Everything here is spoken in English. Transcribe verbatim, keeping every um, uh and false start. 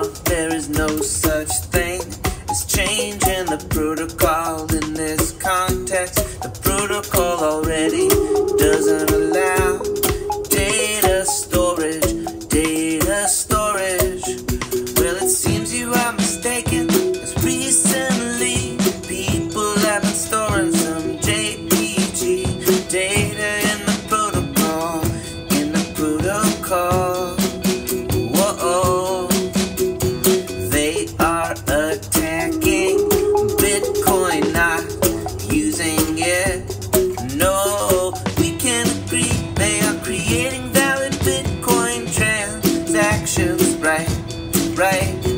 Now there is no such thing as change in the protocol. In this context, the protocol already doesn't allow data storage, data storage. Well, it seems you are mistaken, as recently people have been storing some J P G data in the protocol, in the protocol. Whoa, they are attacking Bitcoin, not using it. No, we can agree they are creating valid Bitcoin transactions, right, right.